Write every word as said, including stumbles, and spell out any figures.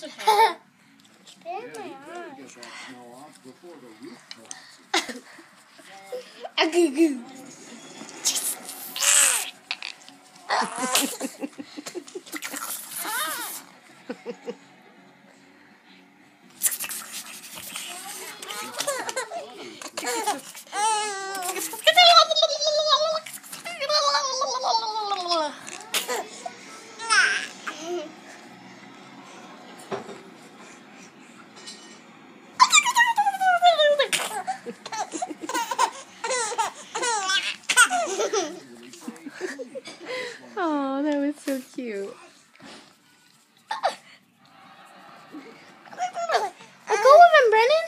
to hair. Spare my eyes. A goo goo. Oh, that was so cute. Let go of him, Brennan.